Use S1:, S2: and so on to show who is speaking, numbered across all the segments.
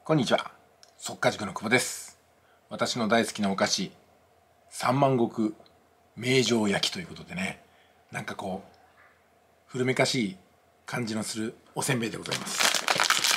S1: こんにちは、速稼塾の久保です。私の大好きなお菓子、三万石名城焼きということでね、なんかこう古めかしい感じのするおせんべいでございます。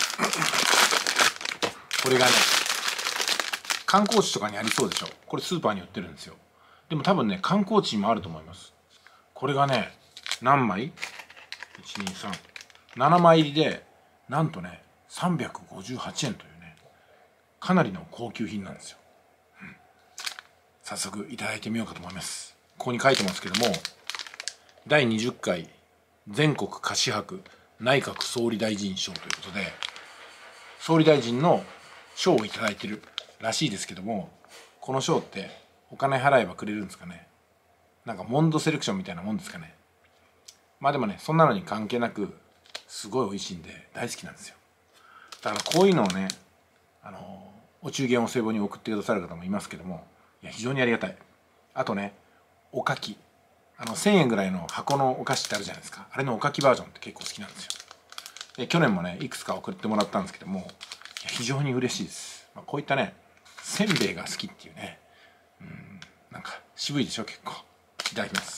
S1: これがね、観光地とかにありそうでしょ。これスーパーに売ってるんですよ。でも多分ね、観光地にもあると思います。これがね、何枚 ?1、2、3、7枚入りで、なんとね、358円というね、かなりの高級品なんですよ。早速いただいてみようかと思います。ここに書いてますけども、第20回全国菓子博内閣総理大臣賞ということで、総理大臣の賞をいただいてるらしいですけども、この賞ってお金払えばくれるんですかね。なんかモンドセレクションみたいなもんですかね。まあでもね、そんなのに関係なくすごい美味しいんで大好きなんですよ。だからこういうのをね、お中元お歳暮に送ってくださる方もいますけども、いや非常にありがたい。あとね、おかき、1000円ぐらいの箱のお菓子ってあるじゃないですか。あれのおかきバージョンって結構好きなんですよ。で去年もねいくつか送ってもらったんですけども、いや非常に嬉しいです。こういったね、せんべいが好きっていうね、なんか渋いでしょ結構。いただきます。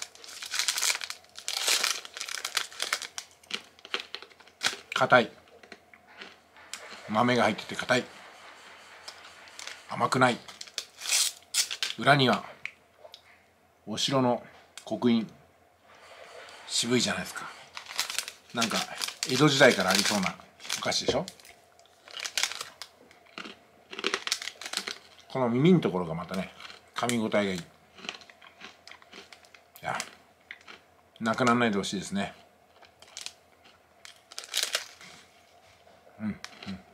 S1: 硬い、豆が入ってて硬い、甘くない。裏にはお城の刻印、渋いじゃないですか。なんか江戸時代からありそうなお菓子でしょ。この耳のところがまたね、噛み応えがいい。いや、なくならないでほしいですね。